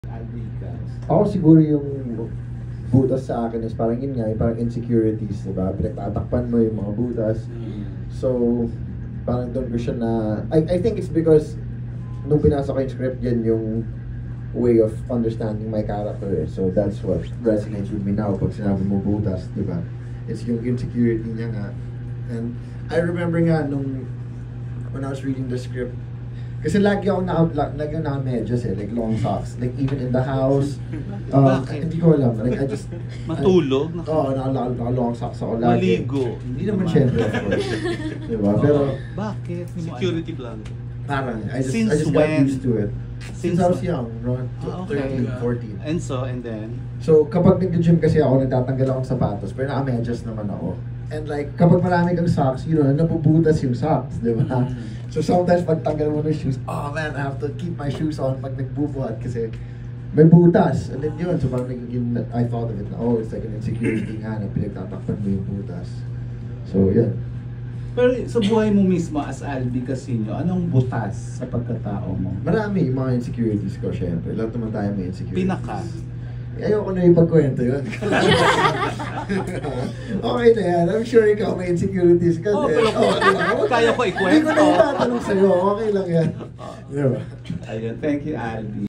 Ako siguro yung butas sa akin is parang yun nga, parang insecurities, diba? Pinagtatakpan mo yung mga butas. So, parang doon ko siya na... I think it's because nung pinasa ko yung script, yan yung way of understanding my character. So that's what resonates with me now pag sinabi mo butas, diba? It's yung insecurity niya nga. And I remember nga nung when I was reading the script, kasi lagi ako naka-medyas like long socks. Like even in the house, hindi ko alam. Like I just... Matulog? Oo, naka-long socks ako lagi. Maligo? Hindi naman syempre, of course. Diba? Pero... Bakit? Security plan. Parang, I just got used to it. Since I was young, around 13, 14. And then? So, kapag nag-gym kasi ako, nagtatanggal ako ng sapatos, pero naka-medyas naman ako. And like, kapag marami kang socks, you know, napubutas yung socks, di ba? So sometimes pag tanggal mo ng shoes, oh man, I have to keep my shoes on pag nagbubuhat kasi may butas. And then yun, so parang yun, I thought of it na, oh, it's like an insecurity nga na pinagtatakpan mo yung butas. So, yan. Pero sa buhay mo mismo as Albie Casiño, anong butas sa pagkatao mo? Marami yung mga insecurities ko, syempre. Lahat naman tayo may insecurities. Pinaka? Ayoko na yung pagkwento yun. Okay na yan. I'm sure ikaw may insecurities ka din. Kaya ko ikwento. Hindi ko na itatanong sa'yo. Okay lang yan. Diba? Ayun, thank you, Albie.